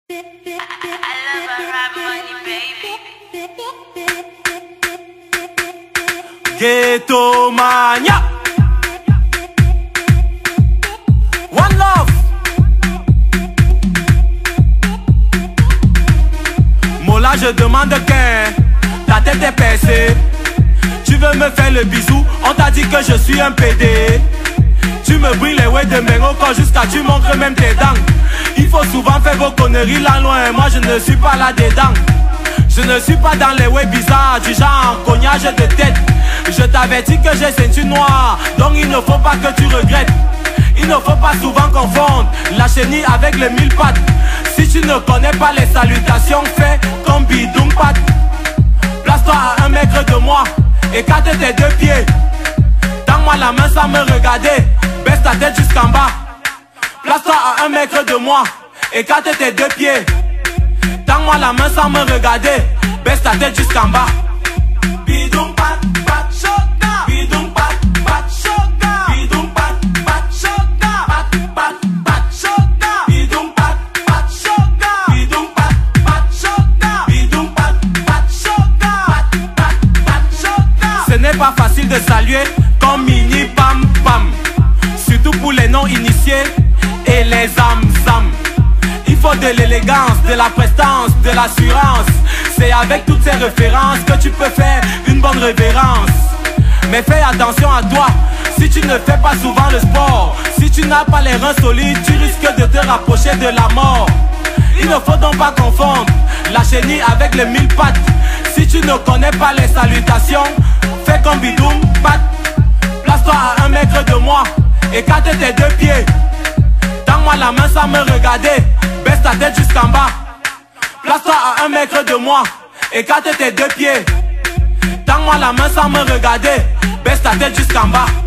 Ghetto Mania. One love. Mola, je demande qu'un. Ta tête est percée. Tu veux me faire le bisou? On t'a dit que je suis un PD. Tu me brilles les ouais de mes corps jusqu'à tu montres même tes dents. Il faut souvent faire vos conneries là loin. Moi je ne suis pas là dedans. Je ne suis pas dans les ouais bizarres du genre cognage de tête. Je t'avais dit que j'ai ceinture noire, donc il ne faut pas que tu regrettes. Il ne faut pas souvent confondre la chenille avec les 1000 pattes. Si tu ne connais pas les salutations, fais comme bidon pat. Place-toi à 1 mètre de moi, écarte tes 2 pieds. Tends-moi la main sans me regarder, baisse ta tête jusqu'en bas. Place-toi à 1 mètre de moi, écarte tes 2 pieds. Tends-moi la main sans me regarder, baisse ta tête jusqu'en bas. Bidon pat, pat, choca. Bidon pat, pat, choca. Bidon pat, pat, choca. Pat, pat, pat, choca. Bidon pat, pat, choca. Bidon pat, pat, choca. Bidon pat, pat, choca. Pat, pat, pat, choca. Ce n'est pas facile de saluer comme mini pam pam, surtout pour les non initiés et les âmes âmes. Il faut de l'élégance, de la prestance, de l'assurance. C'est avec toutes ces références que tu peux faire une bonne révérence. Mais fais attention à toi, si tu ne fais pas souvent le sport. Si tu n'as pas les reins solides, tu risques de te rapprocher de la mort. Il ne faut donc pas confondre la chenille avec les 1000 pattes. Si tu ne connais pas les salutations, fais comme bidon pat. Place-toi à 1 mètre de moi, écarte tes 2 pieds. Tends-moi la main sans me regarder, baisse ta tête jusqu'en bas. Place-toi à 1 mètre de moi, écarte tes 2 pieds. Tends-moi la main sans me regarder, baisse ta tête jusqu'en bas.